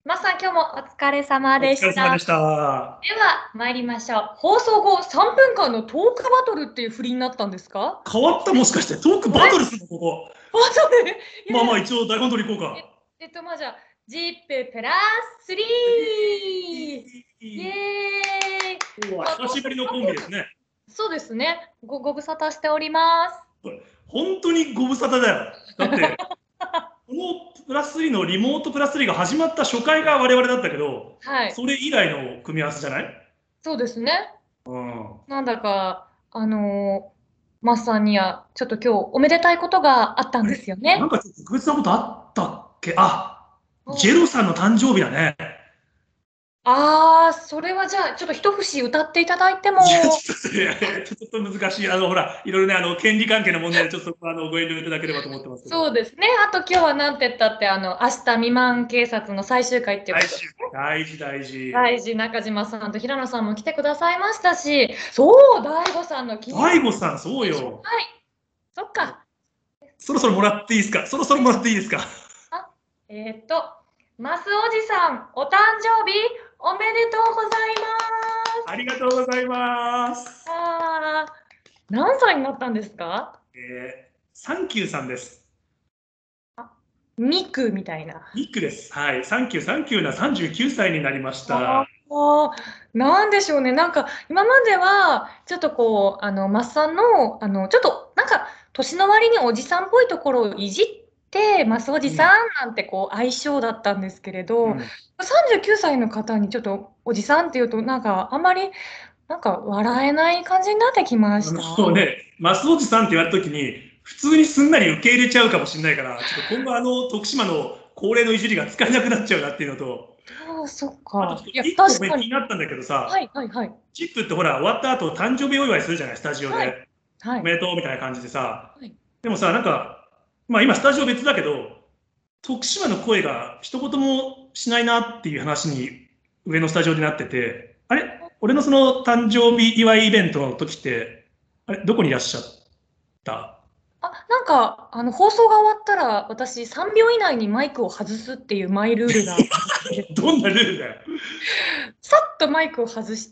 マスさん、今日もお疲れ様おでした。 疲れ様でした。 では、参りましょう。放送後3分間のトークバトルっていう振りになったんですか？ 変わったもしかしてトークバトルするのここ。 バトルいやいや、 一応台本取り行こうか。 じゃあ、ジッププラス3！イエーイ。 久しぶりのコンビですね。 そうですね。ご無沙汰しております。 本当にご無沙汰だよ。だって、このプラス3のリモートプラス3が始まった初回が我々だったけど、 はい。 それ以来の組み合わせじゃない？ そうですね。 うん。 なんだか、マスさんにはちょっと今日おめでたいことがあったんですよね。 なんかちょっと特別なことあったっけ？あ、ジおェロさんの誕生日だね。 ああ、それはじゃあ、ちょっと一節歌っていただいても。 いや、ちょっと難しい。ほら、いろいろね、権利関係の問題で、ちょっと、ご遠慮いただければと思ってますけど。 そうですね。あと今日はなんて言ったって、明日未満警察の最終回っていうことで。 大事、大事。 大事、中島さんと平野さんも来てくださいましたし、そう、大悟さんの記念。 大悟さん、そうよ。 はい、そっか。 そろそろもらっていいですか？そろそろもらっていいですか？ あ、マスおじさん、お誕生日おめでとうございます。 ありがとうございます。 何歳になったんですか？ サンキューさんです。 ミクみたいな。 ニックです。はい。サンキュー、サンキューな39歳になりました。 なんでしょうね。なんか、今までは、ちょっとこう、マッサンの、ちょっと、なんか、年の割におじさんっぽいところをいじって、マスおじさんなんて、こう、相性だったんですけれど、39歳の方にちょっと、おじさんっていうと、なんか、あんまり、なんか、笑えない感じになってきました。 そうね、マスおじさんって言われたときに、普通にすんなり受け入れちゃうかもしれないから、ちょっと今後、徳島の恒例のいじりが使えなくなっちゃうなっていうのと、 そっあとちょか。いや、 っと一個確かに。 気になったんだけどさ、 はいはいはい。 チップってほら、終わった後、誕生日お祝いするじゃない、スタジオはい。 で。 はい。 おめでとうみたいな感じでさ。 はい。 でもさ、なんか、今スタジオ別だけど、徳島の声が一言もしないなっていう話に上のスタジオでなってて、あれ俺のその誕生日祝いイベントの時って、あれどこにいらっしゃった？ なんか、放送が終わったら、私、3秒以内にマイクを外すっていうマイルールがあって、 どんなルールだよ。 さっとマイクを外して、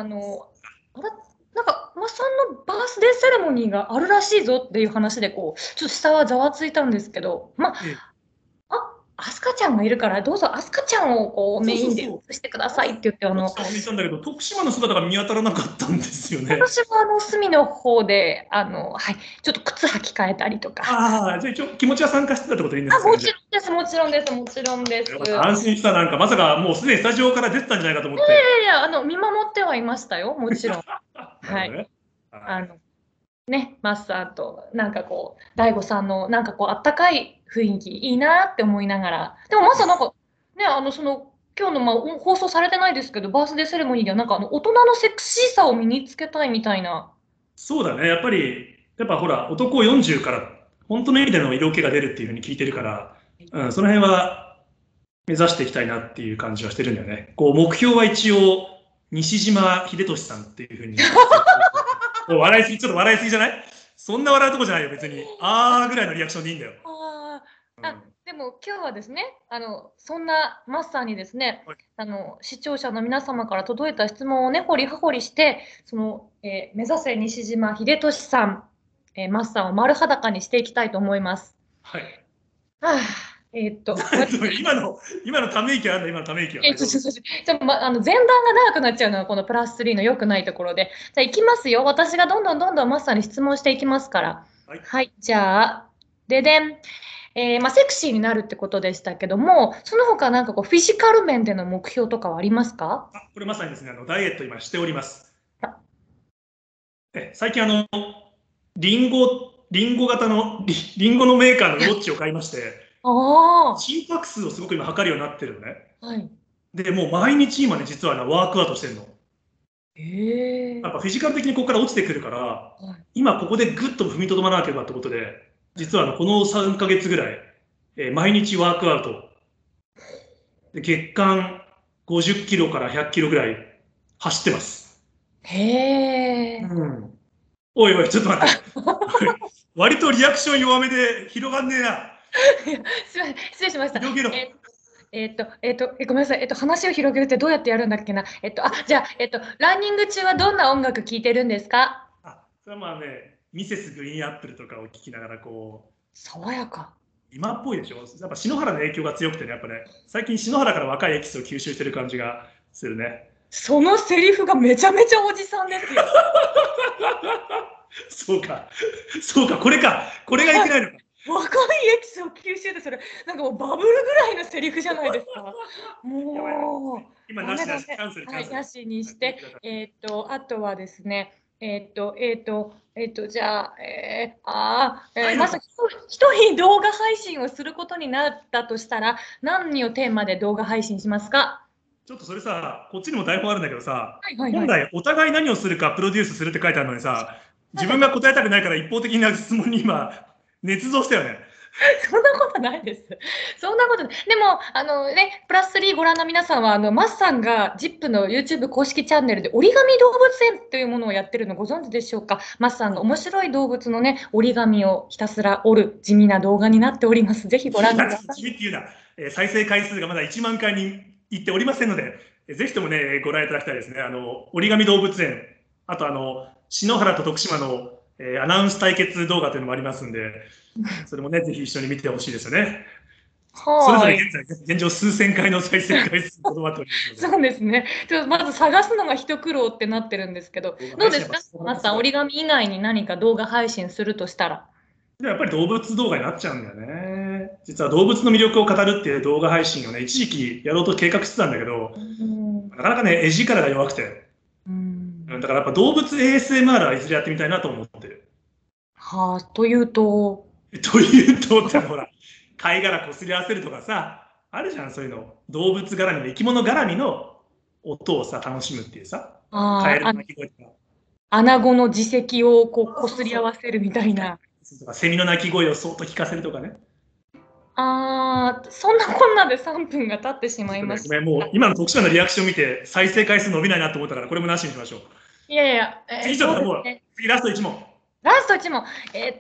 なんか、マさんのバースデーセレモニーがあるらしいぞっていう話で、こう、ちょっと下はざわついたんですけど、アスカちゃんがいるから、どうぞアスカちゃんをこうメインで映してくださいって言って、 徳島にいたんだけど、徳島の姿が見当たらなかったんですよね。 私は隅の方で、はい、ちょっと靴履き替えたりとか。 じゃあ一応気持ちは参加してたってことでいいんですかね。 もちろんです、もちろんです、もちろんです。 安心した、なんかまさかもうすでにスタジオから出てたんじゃないかと思って。 いや、見守ってはいましたよ、もちろん。はい。 なるほどね。はい。 ね、マスターと、なんかこう、大悟さんの、なんかこう、あったかい雰囲気、いいなって思いながら。でも、マスターなんか、ね、今日の、放送されてないですけど、バースデーセレモニーでは、なんか、大人のセクシーさを身につけたいみたいな。 そうだね。やっぱほら、男40から本当の意味での色気が出るっていうふうに聞いてるから、その辺は目指していきたいなっていう感じはしてるんだよね。こう、目標は一応、西島秀俊さんっていうふうに。ちょっと笑いすぎじゃない？そんな笑うとこじゃないよ、別に。ぐらいのリアクションでいいんだよ。 でも今日はですね、そんなマスターにですね、 はい。 視聴者の皆様から届いた質問をね、掘り葉掘りして、目指せ西島秀俊さん、マスターを丸裸にしていきたいと思います。 はい。 はあ、 今のため息あるんだ、今のため息は。 前段が長くなっちゃうのはこのプラス3の良くないところで。じゃあ、いきますよ。私がどんどんどんどんマスターに質問していきますから。 はい。 はい、じゃあ、ででん。セクシーになるってことでしたけども、その他なんかこうフィジカル面での目標とかはありますか？ これまさにですね、ダイエット今しております。 あ最近リンゴ型の、リンゴのメーカーのウォッチを買いまして、 あ心拍数をすごく今測るようになってるのね。 はい。 で、もう毎日今ね、実はワークアウトしてるの。やっぱフィジカル的にここから落ちてくるから、 はい。 今ここでぐっと踏みとどまらなければってことで、実はこの3ヶ月ぐらい、毎日ワークアウト。で、月間50キロから100キロぐらい走ってます。 へえ。 うん。おいおい、ちょっと待って。割とリアクション弱めで広がんねえな。 いやすいません、失礼しました。 広げろ。 ごめんなさい。話を広げるってどうやってやるんだっけな。じゃあ、ランニング中はどんな音楽聴いてるんですか？ それはまあね、ミセスグリーンアップルとかを聴きながら、こう、 爽やか。 今っぽいでしょ。やっぱ篠原の影響が強くてね、やっぱね、最近篠原から若いエキスを吸収してる感じがするね。 そのセリフがめちゃめちゃおじさんですよ。 そうか、そうか、これか、これがいけないのか。 若いエキスを吸収で、それ、なんかもうバブルぐらいのセリフじゃないですか。もう、 今なしなし、キャンセル、キャンセル。 なしにして、あとはですね、じゃあ、まず一人動画配信をすることになったとしたら、何をテーマで動画配信しますか？ ちょっとそれさ、こっちにも台本あるんだけどさ、 はいはいはい、 本来お互い何をするかプロデュースするって書いてあるのにさ、自分が答えたくないから一方的な質問に今、捏造したよね。 そんなことないです。そんなことない。でも、プラス3ご覧の皆さんは、マスさんが ZIP の YouTube 公式チャンネルで折り紙動物園というものをやってるのご存知でしょうか？マスさんが面白い動物のね、折り紙をひたすら折る地味な動画になっております。ぜひご覧ください。 地味っていうな、再生回数がまだ1万回にいっておりませんので、ぜひともね、ご覧いただきたいですね。折り紙動物園、あと篠原と徳島のアナウンス対決動画というのもありますんで、それもね、ぜひ一緒に見てほしいですよね。それぞれ現在、数千回の再生回数とどまっておりますので。 そうですね。ちょっとまず探すのが一苦労ってなってるんですけど、どうですか、マスさん、折り紙以外に何か動画配信するとしたら。 やっぱり動物動画になっちゃうんだよね。実は動物の魅力を語るっていう動画配信をね、一時期やろうと計画してたんだけど、なかなかね、絵力が弱くて。だからやっぱ動物 ASMR はいずれやってみたいなと思ってる。 はあ、というと。 というとってほら、貝殻こすり合わせるとかさ、あるじゃん、そういうの。動物絡みの、生き物絡みの音をさ、楽しむっていうさ。カエルの鳴き声とか。 アナゴの耳石をこすり合わせるみたいな。 セミの鳴き声をそっと聞かせるとかね。 そんなこんなで3分が経ってしまいました。 もう今の徳島のリアクション見て再生回数伸びないなと思ったから、これもなしにしましょう。 いやいや、 次ちょっともう、次ラスト1問。 ラスト1問。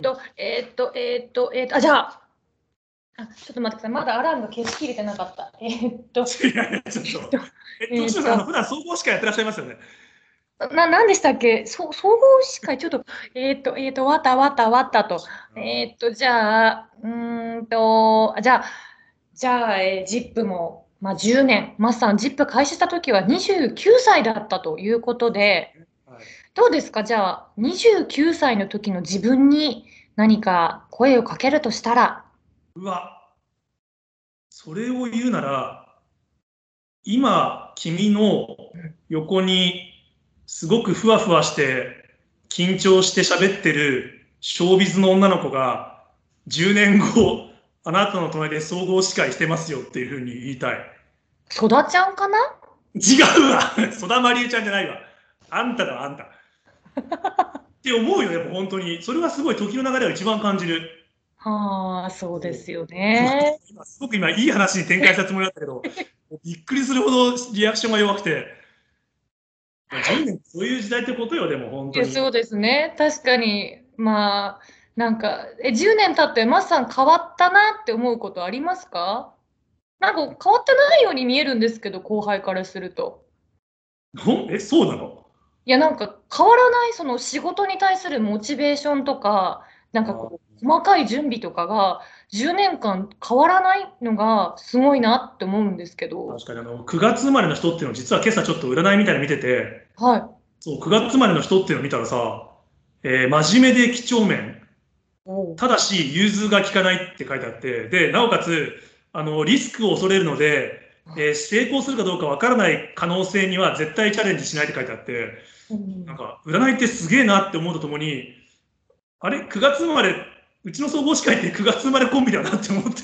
じゃあ、ちょっと待ってください。まだアラームが消し切れてなかった。 いやいや、ちょっと。徳島さん、普段総合司会やってらっしゃいますよね。 何でしたっけ、総合司会、ちょっと、わたと。じゃあ、ZIP も、10年、マスさん、ZIP 開始したときは29歳だったということで、どうですか、じゃあ、29歳の時の自分に何か声をかけるとしたら。 うわ、それを言うなら、今、君の横にすごくふわふわして緊張して喋ってるショービズの女の子が10年後あなたの隣で総合司会してますよっていうふうに言いたい。 ソダちゃんかな？ 違うわソダマリエちゃんじゃないわ。あんただわ、あんた。って思うよ、やっぱ本当に。それはすごい時の流れを一番感じる。 はあ、そうですよね。 すごく今いい話に展開したつもりだったけど、びっくりするほどリアクションが弱くて。10年そういう時代ってことよ、でも本当に。 そうですね。確かに、なんか、10年経ってマスさん変わったなって思うことありますか？なんか変わってないように見えるんですけど、後輩からすると。 そうなの？ いや、なんか変わらない、その仕事に対するモチベーションとか、なんか細かい準備とかが10年間変わらないのがすごいなって思うんですけど。 確かに9月生まれの人っていうのを実は今朝ちょっと占いみたいなの見てて、 はい。 そう、9月生まれの人っていうのを見たらさ、真面目で几帳面、ただし融通が利かないって書いてあって、で、なおかつ、リスクを恐れるので、成功するかどうかわからない可能性には絶対チャレンジしないって書いてあって、なんか、占いってすげえなって思うとともに、あれ、9月生まれ、うちの総合司会って9月生まれコンビだなって思って、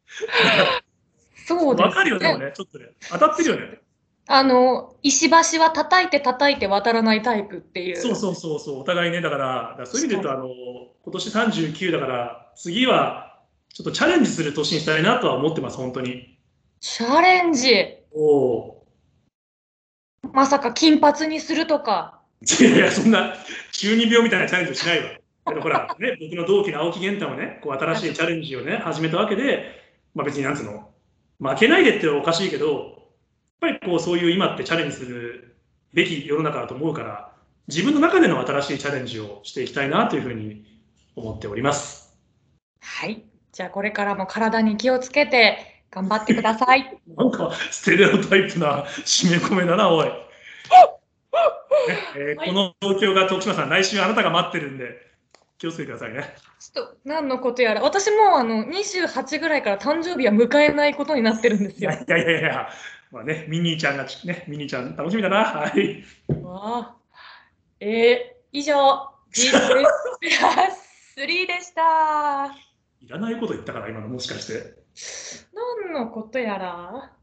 そうですね。 わかるよね、もうね、ちょっとね、当たってるよね。 石橋は叩いて渡らないタイプっていう。 そう、お互いね、だから、そういう意味で言うと、今年39だから、次はちょっとチャレンジする年にしたいなとは思ってます、本当に。 チャレンジ。 おまさか金髪にするとか。 いやいや、そんな中二病みたいなチャレンジをしないわ。けどほら、ね、僕の同期の青木源太もね、こう新しいチャレンジをね、始めたわけで、別になんつうの、 負けないでってのはおかしいけど、やっぱりこうそういう今ってチャレンジするべき世の中だと思うから、自分の中での新しいチャレンジをしていきたいなというふうに思っております。 はい。じゃあこれからも体に気をつけて頑張ってください。 なんかステレオタイプな締め込めだな、おい。この東京が徳島さん、来週あなたが待ってるんで、気をつけてくださいね。 ちょっと何のことやら、私も28ぐらいから誕生日は迎えないことになってるんですよ。 いやいやいや、まあね、ミニーちゃんがね、ミニーちゃん楽しみだな。はい。 わあ、以上、G プレス3でした。 いらないこと言ったから、今のもしかして。 何のことやら。